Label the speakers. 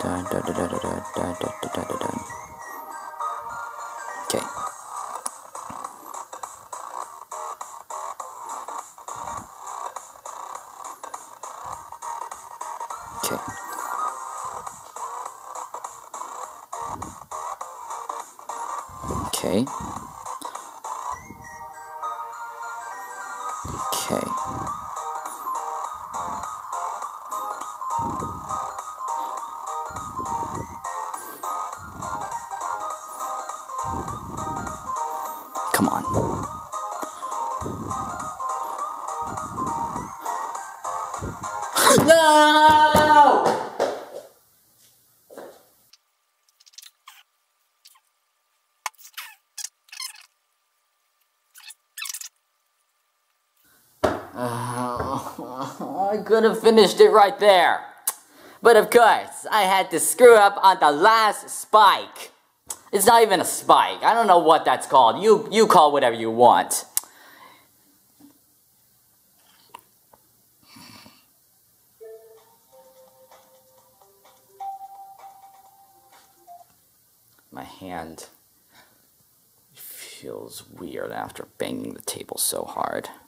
Speaker 1: Okay. Okay. Okay. Okay. Come on. No! I could have finished it right there. But of course, I had to screw up on the last spike. It's not even a spike. I don't know what that's called. You call whatever you want. My hand feels weird after banging the table so hard.